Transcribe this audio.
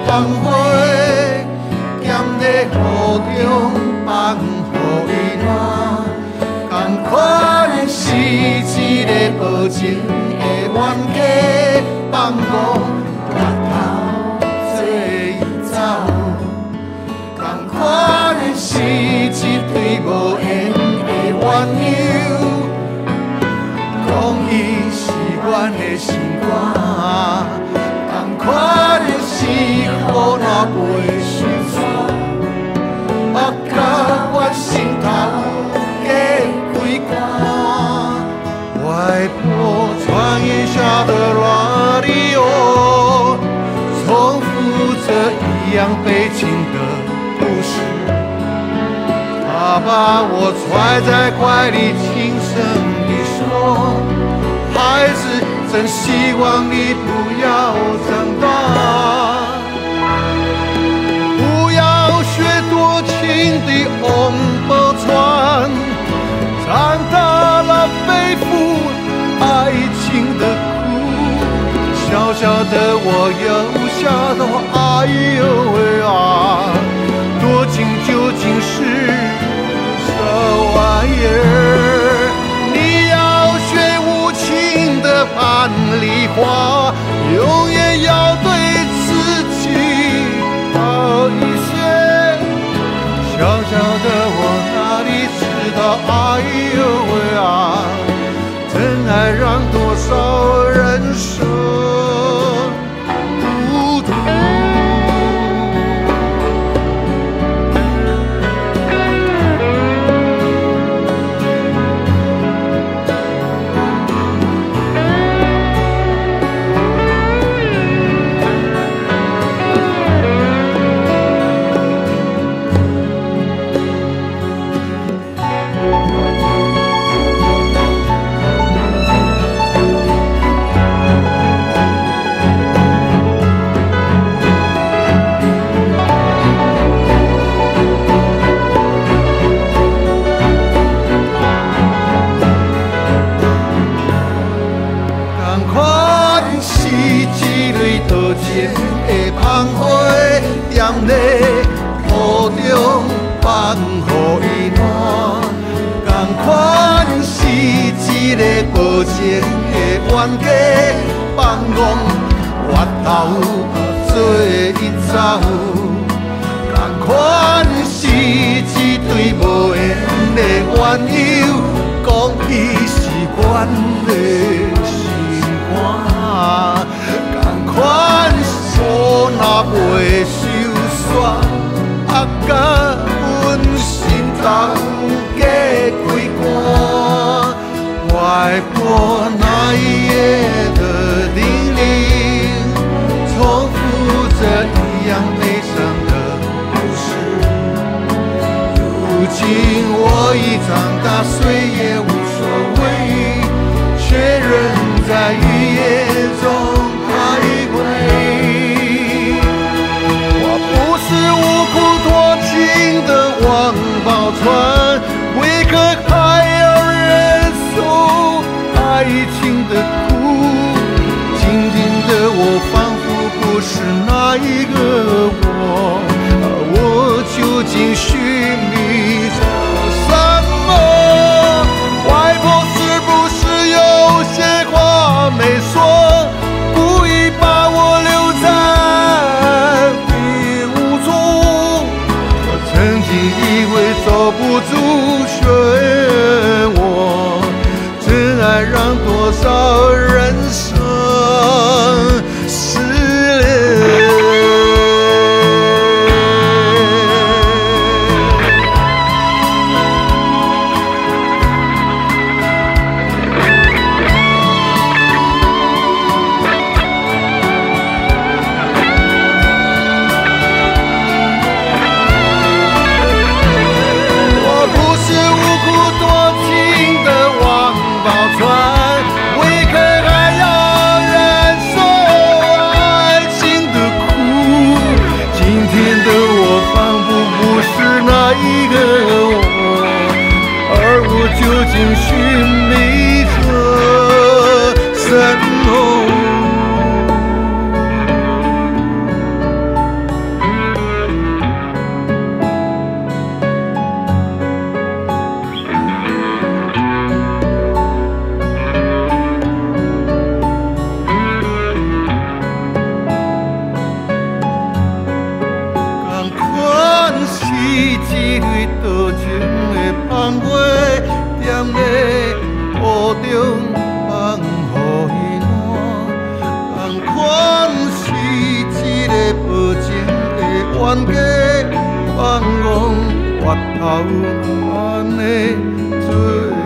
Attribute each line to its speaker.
Speaker 1: 芳花，咸在雨中放予伊暖。同款的是一个无情的冤家，放我回头做伊走。同款的是一对无缘的鸳鸯，讲伊是阮的心肝。同款的是苦难袂心酸，甲我心头加开关。外婆传一下的拉里奥，重复着一样悲情的故事。他把我揣在怀里，轻声地说：“孩子，真希望你不要长大，不要学多情的翁宝钏，长大了背负爱情的苦。小小的我又吓到，哎呦喂啊，多情究竟是什么玩意儿？你要学无情的樊梨花，永远要对自己好一些。小小的我哪里知道，哎呦喂啊，真爱让多少人生孤独。的芳花，踮在雨中放予伊暖。同款是一个无情的冤家，放我回头做伊走。同款是一对无缘的鸳鸯，讲伊是阮的心肝。同款苦若袂收煞，甲阮心头加开关。外婆那一夜的叮咛，重复着一样悲伤的故事。如今我已长大，岁月无所谓，却仍在雨夜中徘徊。不是无苦多情的王宝钏，为何还要忍受爱情的苦？今天的我仿佛不是那一个我，我究竟寻觅着什么？外婆是不是有些话没说，故意把我留在曾经以为走不出漩涡，真爱让多少人生失恋。究竟寻觅着什么？ 为多情的芳花，踮咧雨中放予伊烂，同款是一个无情的冤家，放戆越头安尼做。